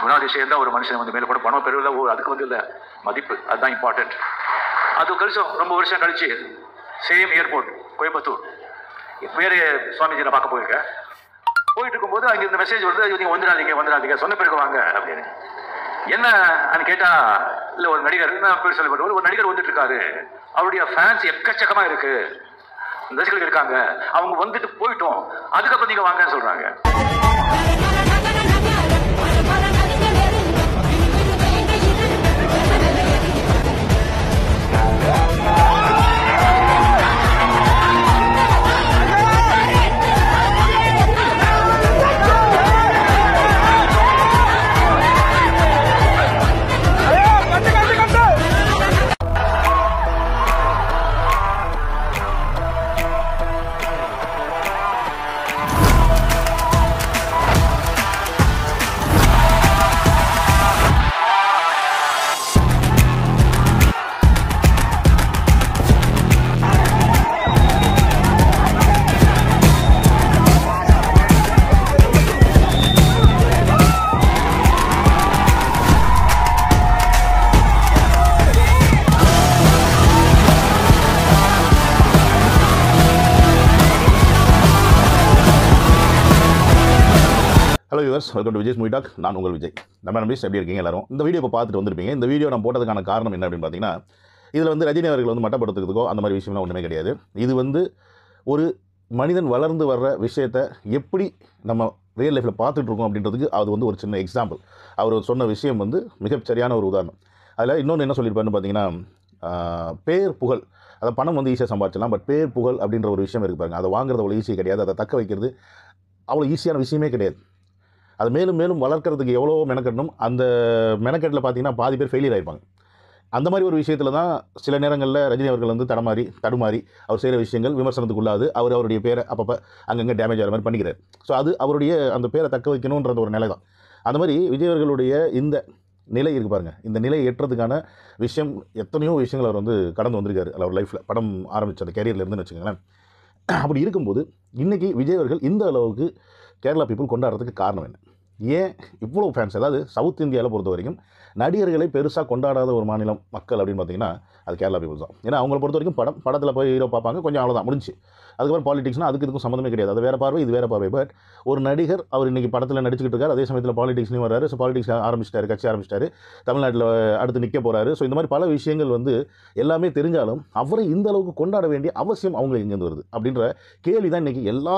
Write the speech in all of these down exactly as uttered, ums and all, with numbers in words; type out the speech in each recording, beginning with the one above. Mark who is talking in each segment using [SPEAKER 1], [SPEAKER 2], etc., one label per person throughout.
[SPEAKER 1] குணாதிசயம் தான் ஒரு மனுஷன் வந்து மேலே கூட பணம் பெறுவதில்ல, ஓ அதுக்கு வந்து இல்லை மதிப்பு, அதுதான் இம்பார்ட்டன்ட். அது கழிச்சோம் ரொம்ப வருஷம் கழிச்சு சேம் ஏர்போர்ட் கோயம்புத்தூர் வேறு சுவாமிஜி நான் பார்க்க போயிருக்கேன். போயிட்டு இருக்கும்போது அங்கே இந்த மெசேஜ் வருது, நீங்கள் வந்துடாதீங்க வந்துடாதீங்க சொன்ன பிறகு வாங்க அப்படின்னு. என்ன அன்னு கேட்டா, இல்லை ஒரு நடிகர் நான் பேர் சொல்லப்பட்ட ஒரு நடிகர் வந்துட்டு இருக்காரு, அவருடைய ஃபேன்ஸ் எக்கச்சக்கமாக இருக்கு, ரசிகர்கள் இருக்காங்க, அவங்க வந்துட்டு போயிட்டோம், அதுக்கப்புறம் நீங்க வாங்கன்னு சொல்றாங்க.
[SPEAKER 2] Hello viewers, welcome to Vijay's movie talk. நான் உங்கள் விஜய். நம்ம நம்பிஸ் எப்படி இருக்கீங்க எல்லாரும்? இந்த வீடியோ இப்போ பார்த்துட்டு வந்திருப்பீங்க. இந்த வீடியோ நான் போட்டதுக்கான காரணம் என்ன அப்படின்னு பார்த்தீங்கன்னா, இதில் வந்து ரஜினி அவர்கள் வந்து மட்டப்படுத்துறதுக்கோ அந்த மாதிரி விஷயம்லாம் ஒன்றுமே கிடையாது. இது வந்து ஒரு மனிதன் வளர்ந்து வர்ற விஷயத்தை எப்படி நம்ம ரியல் லைஃப்பில் பார்த்துட்ருக்கோம் அப்படின்றதுக்கு அது வந்து ஒரு சின்ன எக்ஸாம்பிள். அவர் சொன்ன விஷயம் வந்து மிகச்சரியான ஒரு உதாரணம். அதில் இன்னொன்று என்ன சொல்லியிருப்பாருன்னு பார்த்தீங்கன்னா, பேர் புகழ், அதை பணம் வந்து ஈஸியாக சம்பாதிச்சலாம், பட் பேர் புகழ் அப்படின்ற ஒரு விஷயம் இருக்கு பாருங்க, அதை வாங்குறது அவ்வளோ ஈஸி கிடையாது, அதை தக்க வைக்கிறது அவ்வளோ ஈஸியான விஷயமே கிடையாது. அது மேலும் மேலும் வளர்க்குறதுக்கு எவ்வளோ மெனக்கட்டணும், அந்த மெனக்கட்டில் பார்த்தீங்கன்னா பாதி பேர் ஃபெயிலியர் ஆகிருப்பாங்க. அந்த மாதிரி ஒரு விஷயத்தில் தான் சில நேரங்களில் ரஜினி அவர்கள் வந்து தடமாறி தடுமாறி அவர் செய்கிற விஷயங்கள் விமர்சனத்துக்குள்ளாது, அவர் அவருடைய பேரை அப்பப்போ அங்கங்கே டேமேஜ் ஆகிற மாதிரி பண்ணிக்கிறார். ஸோ அது அவருடைய அந்த பேரை தக்க வைக்கணுன்றது ஒரு நிலை தான். அந்த மாதிரி விஜய் அவர்களுடைய இந்த நிலை இருக்குது பாருங்கள், இந்த நிலையை ஏற்றதுக்கான விஷயம் எத்தனையோ விஷயங்கள் அவர் வந்து கடந்து வந்திருக்காரு அவர் லைஃப்பில், படம் ஆரம்பித்த அந்த கேரியரில் இருந்துன்னு வச்சுக்கோங்களேன். அப்படி இருக்கும்போது இன்றைக்கி விஜய் அவர்கள் இந்த அளவுக்கு கேரளா பீப்புள் கொண்டாடுறதுக்கு காரணம் என்ன? ஏன் இவ்வளோ ஃபேன்ஸ்? அதாவது சவுத் இந்தியாவில் பொறுத்த வரைக்கும் நடிகர்களை பெருசாக கொண்டாடாத ஒரு மாநிலம் மக்கள் அப்படின்னு பார்த்தீங்கன்னா அது கேரளா பீப்புள் தான். ஏன்னா அவங்கள பொறுத்த வரைக்கும் படம் படத்தில் போய் ஹீரோ பார்ப்பாங்க, கொஞ்சம் அவ்வளோதான் முடிஞ்சு. அதுக்கப்புறம் பாலிடிக்ஸ்னால் அதுக்கு இதுக்கும் சம்மந்தமே கிடையாது, அது வேறு பார்வை இது வேறு பார்வை. பட் ஒரு நடிகர் அவர் இன்றைக்கி படத்தில் நடிச்சுக்கிட்டு இருக்கார், அதே சமயத்தில் பாலிடிக்ஸ்லையும் வர்றாரு. ஸோ பாலிடிக்ஸ் ஆரம்பிச்சிட்டாரு, கட்சி ஆரம்பிச்சிட்டாரு, தமிழ்நாட்டில் அடுத்து நிற்க போகிறாரு. ஸோ இந்த மாதிரி பல விஷயங்கள் வந்து எல்லாமே தெரிஞ்சாலும் அவரை இந்த அளவுக்கு கொண்டாட வேண்டிய அவசியம் அவங்களுக்கு எங்கேருந்து வருது அப்படின்ற கேள்வி தான் இன்றைக்கி எல்லா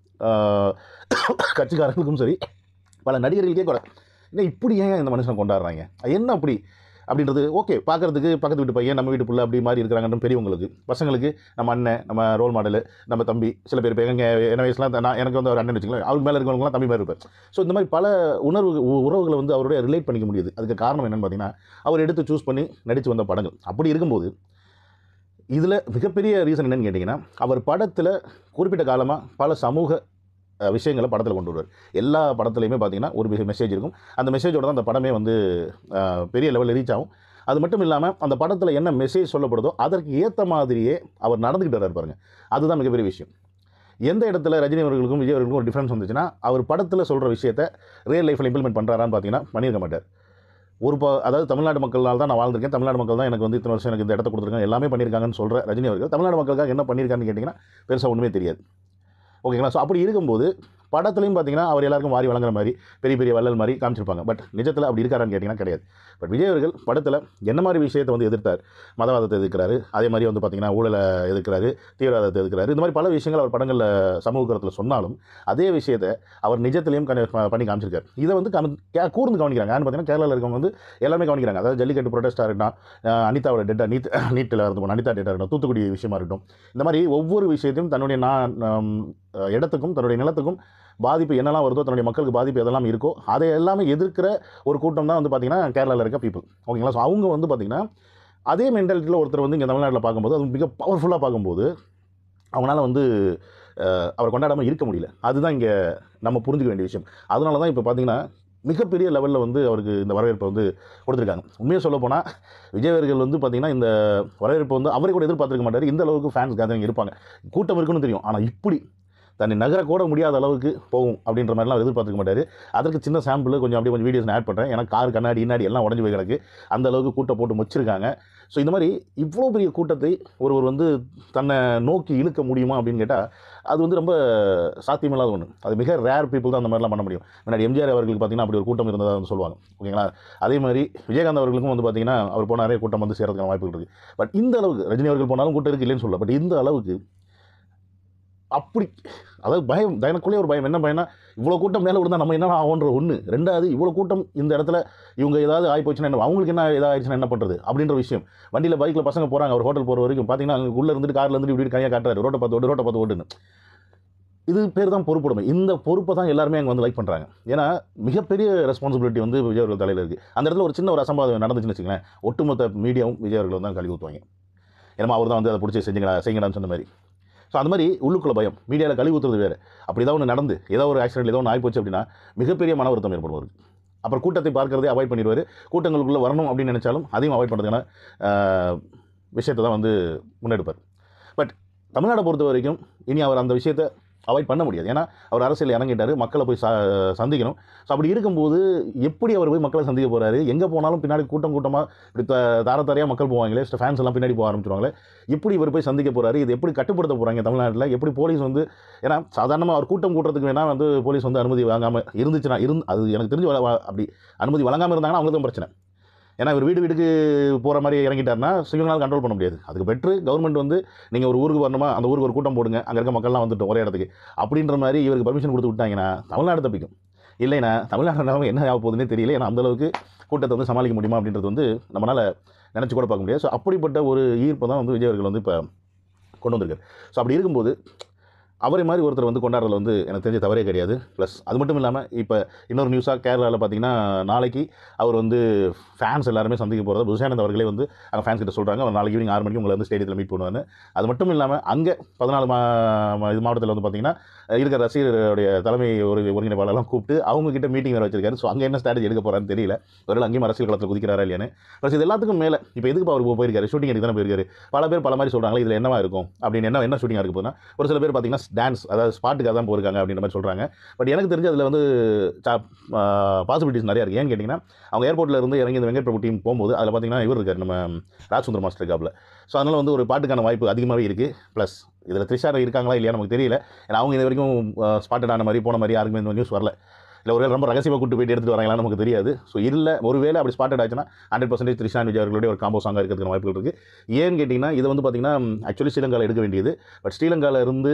[SPEAKER 2] கட்சிக்காரங்களுக்கும் சரி, பல நடிகர்களுக்கே கூட. இல்லை இப்படி ஏன் இந்த மனுஷனை கொண்டாடுறாங்க, என்ன அப்படி அப்படின்றது ஓகே, பார்க்குறதுக்கு பக்கத்து வீட்டு பையன் நம்ம வீட்டு பிள்ளை அப்படி மாதிரி இருக்கிறாங்கன்னு பெரியவங்களுக்கு, பசங்களுக்கு நம்ம அண்ணன், நம்ம ரோல் மாடலு, நம்ம தம்பி, சில பேர் இப்போ எங்கள் என்ன வயசுலாம் நான் எனக்கு வந்து அவர் அண்ணன் வச்சுக்கலாம், அவருக்கு மேலே இருக்கிறவங்களாம் தம்பி மாதிரி இருப்பார். ஸோ இந்த மாதிரி பல உணர்வு உறவுகளை வந்து அவருடைய ரிலேட் பண்ணிக்க முடியுது. அதுக்கு காரணம் என்னென்னு பார்த்தீங்கன்னா அவர் எடுத்து சூஸ் பண்ணி நடித்து வந்த படங்கள். அப்படி இருக்கும்போது இதில் மிகப்பெரிய ரீசன் என்னென்னு கேட்டிங்கன்னா, அவர் படத்தில் குறிப்பிட்ட காலமாக பல சமூக விஷயங்களை படத்தில் கொண்டு வருவார். எல்லா படத்துலையுமே பார்த்தீங்கன்னா ஒரு மெசேஜ் இருக்கும். அந்த மெசேஜோட தான் அந்த படமே வந்து பெரிய லெவலில் ரீச் ஆகும். அது மட்டும் இல்லாமல் அந்த படத்தில் என்ன மெசேஜ் சொல்லப்படுதோ அதற்கு ஏற்ற மாதிரியே அவர் நடந்துக்கிட்டு வர்றாரு பாருங்கள். அதுதான் மிகப்பெரிய விஷயம். எந்த இடத்துல ரஜினி அவர்களுக்கும் விஜய் அவர்களுக்கும் ஒரு டிஃப்ரென்ஸ் வந்துச்சுன்னா, அவர் படத்தில் சொல்கிற விஷயத்தை ரியல் லைஃப்பில் இம்ப்ளிமெண்ட் பண்ணுறாரான்னு பார்த்தீங்கன்னா பண்ணியிருக்க மாட்டார். ஒரு ப அதாவது தமிழ்நாடு மக்களால் தான் நான் வாழ்ந்திருக்கேன், தமிழ்நாடு மக்கள் தான் எனக்கு வந்து இத்தனை வருஷம் எனக்கு இந்த இடத்த கொடுத்துருக்காங்க, எல்லாமே பண்ணியிருக்காங்கன்னு சொல்கிற ரஜினி அவர்கள் தமிழ்நாடு மக்களுக்காக என்ன பண்ணியிருக்கான்னு கேட்டிங்கன்னா பெருசாக ஒன்றுமே தெரியாது. ஓகேங்களா? ஸோ அப்படி இருக்கும்போது படத்துலையும் பார்த்தீங்கன்னா அவர் எல்லாருக்கும் வாரி வழங்குற மாதிரி பெரிய பெரிய வள்ளல் மாதிரி காமிச்சிருப்பாங்க. பட் நிஜத்தில் அப்படி இருக்காரான்னு கேட்டிங்கன்னா கிடையாது. பட் விஜய் அவர்கள் படத்தில் என்ன மாதிரி விஷயத்தை வந்து எதிர்த்தார்? மதவாதத்தை எதிர்க்கிறாரு, அதே மாதிரி வந்து பார்த்திங்கன்னா ஊழலை எதிர்க்கிறாரு, தீவிரவாதத்தை எதிர்க்கிறாரு. இந்த மாதிரி பல விஷயங்கள் அவர் படங்களில் சமூக கருத்தில் சொன்னாலும் அதே விஷயத்தை அவர் நிஜத்திலையும் பண்ணி காமிச்சிருக்காரு. இதை வந்து கூர்ந்து கவனிக்கிறாங்க. யான்னு பார்த்தீங்கன்னா கேரளாவில் இருக்கவங்க வந்து எல்லாமே கவனிக்கிறாங்க. அதாவது ஜல்லிக்கட்டு ப்ரொடெஸ்ட்டாக இருக்கட்டும், அனிதாவோட டெட்டா நீட் நீட்டில் இருந்தோம், அனிதா டெட்டா இருக்கட்டும், தூத்துக்குடி விஷயமா இருக்கட்டும், இந்த மாதிரி ஒவ்வொரு விஷயத்தையும் தன்னுடைய நான் இடத்துக்கும் தன்னுடைய நிலத்துக்கும் பாதிப்பு என்னெல்லாம் வருதோ, தன்னுடைய மக்களுக்கு பாதிப்பு எதெல்லாம் இருக்கோ அதை எல்லாமே எதிர்க்கிற ஒரு கூட்டம் தான் வந்து பார்த்திங்கன்னா கேரளாவில் இருக்க பீப்புள். ஓகேங்களா? ஸோ அவங்க வந்து பார்த்திங்கன்னா அதே மென்டாலிட்டியில் ஒருத்தர் வந்து இங்கே தமிழ்நாட்டில் பார்க்கும்போது அது மிக பவர்ஃபுல்லாக பார்க்கும்போது அவங்களால வந்து அவர் கொண்டாடாமல் இருக்க முடியல. அதுதான் இங்கே நம்ம புரிஞ்சுக்க வேண்டிய விஷயம். அதனால தான் இப்போ பார்த்திங்கன்னா மிகப்பெரிய லெவலில் வந்து அவருக்கு இந்த வரவேற்பை வந்து கொடுத்துருக்காங்க. உண்மையாக சொல்ல போனால் விஜய் அவர்கள் வந்து பார்த்திங்கன்னா இந்த வரவேற்பை வந்து அவரை கூட எதிர்பார்த்துருக்க மாட்டார். இந்த அளவுக்கு ஃபேன்ஸ் கேதரிங் இருப்பாங்க, கூட்டம் இருக்குன்னு தெரியும். ஆனால் இப்படி தன்னை நகரக்கூட முடியாத அளவுக்கு போகும் அப்படின்ற மாதிரிலாம் அவர் எதிர்பார்த்துக்க மாட்டார். அதற்கு சின்ன சாம்பிள் கொஞ்சம் அப்படியே கொஞ்சம் வீடியோஸ் ஆட் பண்ணுறேன். ஏன்னா கார் கண்ணாடி இன்னாடி எல்லாம் உடஞ்சி போய் கிடக்கு, அந்த அளவுக்கு கூட்டம் போட்டு வச்சிருக்காங்க. ஸோ இந்த மாதிரி இவ்வளோ பெரிய கூட்டத்தை ஒருவர் வந்து தன்னை நோக்கி இழுக்க முடியுமா அப்படின்னு கேட்டால் அது வந்து ரொம்ப சாத்தியமில்லாத ஒன்று. அது மிக ரேர் பீப்புள் தான் அந்த மாதிரிலாம் பண்ண முடியும். முன்னாடி எம்ஜிஆர் அவர்களுக்கு பார்த்திங்கன்னா அப்படி ஒரு கூட்டம் இருந்ததாக வந்து சொல்லுவாங்க, ஓகேங்களா. அதே மாதிரி விஜயகாந்த் அவர்களுக்கும் வந்து பார்த்திங்கன்னா அவர் போனாரே கூட்டம் வந்து சேர்றதுக்கான வாய்ப்புகள் இருக்குது. பட் இந்த அளவுக்கு ரஜினி அவர்கள் போனாலும் கூட்டம் இருக்குது இல்லைன்னு சொல்லல. பட் இந்த அளவுக்கு அப்படி அதாவது பயம், எனக்குள்ளே ஒரு பயம். என்ன பயம்னா இவ்வளோ கூட்டம் மேலே விழுந்தால் நம்ம என்ன ஆகுன்ற ஒன்று. ரெண்டாவது இவ்வளோ கூட்டம் இந்த இடத்துல இவங்க ஏதாவது ஆகி போச்சுன்னா என்ன, அவங்களுக்கு என்ன ஏதாவது ஆயிடுச்சுன்னா என்ன பண்ணுறது அப்படின்ற விஷயம். வண்டியில் பைக்கில் பசங்க போகிறாங்க, அவர் ஹோட்டல் போகிற வரைக்கும் பார்த்தீங்கன்னா அங்கே உள்ளே இருந்துட்டு காரில் இருந்துட்டு இப்படி கையாக காட்டுறாரு, ரோட்டை பார்த்து ஓட்டு ரோட்டை பார்த்து ஓட்டுன்னு. இது பேர் தான் பொறுப்புடைமை. இந்த பொறுப்பை தான் எல்லாருமே அங்கே வந்து லைக் பண்ணுறாங்க. ஏன்னா மிகப்பெரிய ரெஸ்பான்சிபிலிட்டி வந்து விஜய் அவர்கள் தலையில் இருக்குது. அந்த இடத்துல ஒரு சின்ன ஒரு அசம்பாதம் நடந்துச்சுன்னு வச்சுங்களேன், ஒட்டுமொத்த மீடியாவும் விஜய் அவர்கள் தான் கழுவி ஊற்றுவாங்க. ஏன்னா அவர் தான் வந்து அதை பிடிச்சி செஞ்சுங்களா செய்யுங்கடான்னு சொன்ன மாதிரி. ஸோ அந்த மாதிரி உள்ளுக்குள்ள பயம், மீடியாவில் கழுவி ஊற்றுறது வேறு. அப்படி ஏதாவது ஒன்று நடந்து ஏதோ ஒரு ஆக்சிடென்ட் ஏதோ ஒன்று ஆகிப்போச்சு அப்படின்னா மிகப்பெரிய மன வருத்தம் ஏற்படுவார். அப்புறம் கூட்டத்தை பார்க்கறதே அவாய்ட் பண்ணிடுவார். கூட்டங்களுக்குள்ளே வரணும் அப்படின்னு நினச்சாலும் அதையும் அவாய்ட் பண்ணுறதுக்கான விஷயத்தை தான் வந்து முன்னெடுப்பார். பட் தமிழ்நாடை பொறுத்த வரைக்கும் இனி அவர் அந்த விஷயத்தை அவாய்ட் பண்ண முடியாது. ஏன்னா அவர் அரசியல் இறங்கிட்டார், மக்களை போய் ச சந்திக்கணும். ஸோ அப்படி இருக்கும்போது எப்படி அவர் போய் மக்களை சந்திக்க போகிறாரு? எங்கே போனாலும் பின்னாடி கூட்டம் கூட்டமாக இப்படி த தாரத்தாரையாக மக்கள் போவாங்களே, ஃபேன்ஸ் எல்லாம் பின்னாடி போக ஆரம்பிச்சிருவாங்களே, எப்படி இவர் போய் சந்திக்க போகிறாரு? இது எப்படி கட்டுப்படுத்த போகிறாங்க தமிழ்நாட்டில்? எப்படி போலீஸ் வந்து, ஏன்னா சாதாரணமாக அவர் கூட்டம் கூட்டுறதுக்கு வேணால் வந்து போலீஸ் வந்து அனுமதி வாங்காமல் இருந்துச்சுன்னா இருந்து அது எனக்கு தெரிஞ்சு அப்படி அனுமதி வழங்காமல் இருந்தாங்கன்னா அவங்களுக்கு தான் பிரச்சனை. ஏன்னா இவர் வீடு வீட்டுக்கு போகிற மாதிரி இறங்கிட்டார்னா சிவனால் கண்ட்ரோல் பண்ண முடியாது. அதுக்கு பெட்ரு கவர்மெண்ட் வந்து நீங்கள் ஒரு ஊருக்கு வரணுமா, அந்த ஊருக்கு ஒரு கூட்டம் போடுங்க, அங்கே இருக்க மக்கள்லாம் வந்துட்டு ஒரே இடத்துக்கு அப்படின்ற மாதிரி இவருக்கு பர்மிஷன் கொடுத்து விட்டாங்கன்னா தமிழ்நாடு தப்பிக்கும். இல்லைன்னா தமிழ்நாடு என்ன ஆக போகுதுன்னே தெரியல. ஏன்னா அந்தளவுக்கு கூட்டத்தை வந்து சமாளிக்க முடியுமா அப்படின்றது வந்து நம்மளால் நினச்சி கூட பார்க்க முடியாது. ஸோ அப்படிப்பட்ட ஒரு ஈர்ப்பை தான் வந்து விஜய் அவர்கள் வந்து இப்போ கொண்டு வந்திருக்காரு. ஸோ அப்படி இருக்கும்போது அவரை மாதிரி ஒருத்தர் வந்து கொண்டாடுறதுல வந்து எனக்கு தெரிஞ்ச தவறே கிடையாது. ப்ளஸ் அது மட்டும் இல்லாமல் இப்போ இன்னொரு நியூஸாக கேரளாவில் பார்த்தீங்கன்னா நாளைக்கு அவர் வந்து ஃபேன்ஸ் எல்லாருமே சந்திக்க போகிறத புதுசானந்த் அவர்களே வந்து அங்கே ஃபேன்ஸ் கிட்ட சொல்கிறாங்க. அவர் நாளைக்கு ஈவினிங் ஆறு மணிக்கு உங்களை வந்து ஸ்டேடியத்தில் மீட் பண்ணுவாங்க. அது மட்டும் இல்லாமல் அங்கே பதினாலு மா இது மாவட்டத்தில் வந்து பார்த்திங்கன்னா இருக்கிற ரசிகர்களுடைய தலைமை ஒரு ஒருங்கிணைப்பாளர்லாம் கூப்பிட்டு அவங்ககிட்ட மீட்டிங் வேறு வச்சிருக்காரு. ஸோ அங்கே என்ன ஸ்ட்ராட்டஜி எடுக்க போகிறான்னு தெரியல. ஒரு அங்கேயும் அரசியல் களத்தில் குதிக்கிறாரா இல்லையானு. ப்ளஸ் இது எல்லாத்துக்கும் மேலே இப்போ எதுக்கு அவர் போயிருக்காரு, ஷூட்டிங் எடுத்து தானே போயிருக்காரு. பல பேர் பல மாதிரி சொல்கிறாங்களே இதில் என்னவா இருக்கும் அப்படின்னு. என்ன என்ன ஷூட்டிங்காக இருக்க போதுன்னா ஒரு சில பேர் பார்த்தீங்கன்னா டான்ஸ், அதாவது ஸ்பாட்டுக்காக தான் போயிருக்காங்க அப்படின்ற மாதிரி சொல்கிறாங்க. பட் எனக்கு தெரிஞ்சு அதில் வந்து பாசிபிலிட்டிஸ் நிறையா இருக்குது. ஏன்னு கேட்டிங்கன்னா அவங்க ஏர்போர்ட்டில் இருந்து இறங்கி இந்த வெங்கட் பிரபு டீம் போகும்போது அதில் பார்த்தீங்கன்னா இவர் இருக்கார், நம்ம ராஜ்சுந்தர் மாஸ்டர் இருக்காப்ல. ஸோ அதனால் வந்து ஒரு பாட்டுக்கான வாய்ப்பு அதிகமாகவே இருக்குது. ப்ளஸ் இதில் த்ரிஷா இருக்காங்களா இல்லையா நமக்கு தெரியல. ஏன்னா அவங்க இது வரைக்கும் ஸ்பாட்டட் ஆன மாதிரி போன மாதிரி யாருக்குமே இந்த நியூஸ் வரல. இல்லை ஒரு ரொம்ப ரகசியமாக கூட்டு போயிட்டு எடுத்துகிட்டு வராங்களான்னு நமக்கு தெரியாது. ஸோ இல்லை ஒருவேளை அப்படி ஸ்பாட்டட் ஆச்சுன்னா ஹண்ட்ரட் பர்சன்டேஜ் த்ரிஷா விஜய் அவர்களுடைய ஒரு காம்போ சாங்காக இருக்கிறதுக்கு வாய்ப்புகள் இருக்குது. ஏன்னு கேட்டிங்கன்னா இது வந்து பார்த்திங்கன்னா ஆக்சுவலி ஸ்ரீலங்காவில் எடுக்க வேண்டியது. பட் ஸ்ரீலங்காவில் இருந்து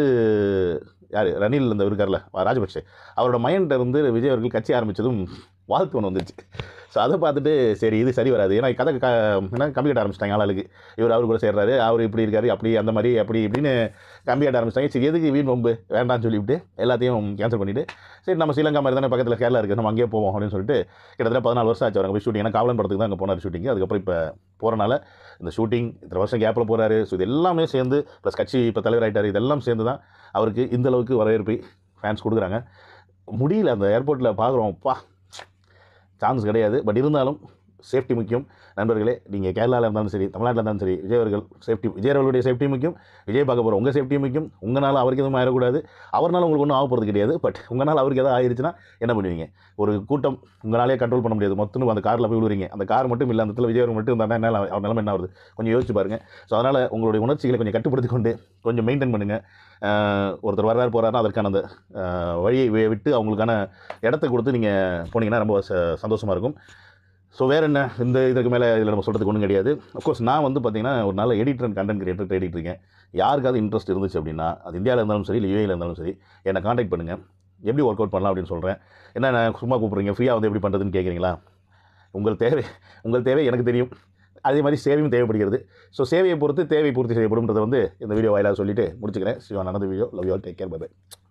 [SPEAKER 2] யார் ரணில் இந்த இருக்கார்ல ராஜபக்சே, அவரோட மைண்ட இருந்து விஜய் அவர்கள் கட்சி ஆரம்பித்ததும் வாழ்த்து ஒன்று வந்துருச்சு. ஸோ அதை பார்த்துட்டு சரி இது சரி வராது. ஏன்னா கதை க என்ன கம்பி கட்ட ஆரம்பிச்சிட்டாங்க ஆளுக்கு. இவர் அவர் கூட சேர்றாரு, அவர் இப்படி இருக்காரு, அப்படி அந்த மாதிரி அப்படி இப்படின்னு கம்பி கட்ட ஆரம்பிச்சிட்டாங்க. சரி எதுக்கு வீண் ரொம்ப வேண்டாம்னு சொல்லிவிட்டு எல்லாத்தையும் கேன்சல் பண்ணிவிட்டு சரி நம்ம ஸ்ரீலங்கா மாதிரி தானே பக்கத்தில் கேரளா இருக்குது, நம்ம அங்கேயே போவோம் அப்படின்னு சொல்லிட்டு கிட்டத்தட்ட பதினாலு வருஷம் ஆச்சு அவங்க போய் ஷூட்டிங். ஏன்னா காவலன் படத்துக்கு தான் அங்கே போனார் ஷூட்டிங். அதுக்கப்புறம் இப்போ போகிறனால இந்த ஷூட்டிங் இத்தனை வருஷம் கேப்பில் போகிறாரு. ஸோ இது எல்லாமே சேர்ந்து ப்ளஸ் கட்சி இப்போ தலைவர் ஆகிட்டார். இதெல்லாம் சேர்ந்து தான் அவருக்கு இந்தளவுக்கு வரவேற்பு ஃபேன்ஸ் கொடுக்குறாங்க. முடியல அந்த ஏர்போர்ட்டில் பார்க்குறோம், பா சான்ஸ் கிடையாது. பட் இருந்தாலும் சேஃப்டி முக்கியம் நண்பர்களே. நீங்கள் கேரளாவில் இருந்தாலும் சரி, தமிழ்நாட்டில் இருந்தாலும் சரி, விஜய் அவர்கள் சேஃப்டி, விஜய் அவர்களுடைய சேஃப்டி முக்கியம். விஜய் பார்க்க போகிற உங்கள் சேஃப்டி முக்கியம். உங்களால் அவருக்கு எதுவும் ஆயிடக்கூடாது, அவர்னால உங்களுக்கு ஒன்றும் ஆக போகிறது கிடையாது. பட் உங்களால் அவருக்கு எதாவது ஆயிடுச்சுன்னா என்ன பண்ணுவீங்க? ஒரு கூட்டம் உங்களாலே கண்ட்ரோல் பண்ண முடியாது, மொத்தம் அந்த காரில் போய் விழுவீங்க. அந்த கார் மட்டும் இல்லை, அந்த இடத்துல விஜய் அவர்கள் மட்டும் இருந்தால் என்ன அவர் நிலைமை என்ன வருது கொஞ்சம் யோசிச்சு பாருங்கள். ஸோ அதனால் உங்களுடைய உணர்ச்சிகளை கொஞ்சம் கட்டுப்படுத்தி கொண்டு கொஞ்சம் மெயின்டைன் பண்ணுங்கள். ஒருத்தர் வர்றாரு போகிறாருன்னா அதற்கான அந்த வழியை விட்டு அவங்களுக்கான இடத்த கொடுத்து நீங்கள் போனீங்கன்னா ரொம்ப சந்தோஷமாக இருக்கும். ஸோ வேறு என்ன இந்த இதுக்கு மேலே இதில் நம்ம சொல்கிறதுக்கு ஒன்றும் கிடையாது. அஃப்கோர்ஸ் நான் வந்து பார்த்திங்கன்னா ஒரு நல்ல எடிட்டர் அண்ட் கண்டென்ட் கிரியேட்டர் தேடிட்டு இருக்கேன். யாருக்காவது இன்ட்ரெஸ்ட் இருந்துச்சு அப்படின்னா அது இந்தியாவில் இருந்தாலும் சரி இல்லை யூஏயில் இருந்தாலும் சரி என்னை காண்டாக்ட் பண்ணுங்கள். எப்படி ஒர்க் அவுட் பண்ணலாம் அப்படின்னு சொல்கிறேன். என்ன நான் சும்மா கூப்பிட்றீங்க, ஃப்ரீயாக வந்து எப்படி பண்ணுறதுன்னு கேட்குறீங்களா? உங்கள் தேவை உங்கள் தேவை எனக்கு தெரியும். அதே மாதிரி சேவையும் தேவைப்படுகிறது. ஸோ சேவையை பொறுத்து தேவை பூர்த்தி செய்யப்படும்ன்றதை வந்து இந்த வீடியோ வாயிலாக சொல்லிவிட்டு முடிச்சுக்கிறேன். சிவா, நடந்த video. Love you all, take care, bye by.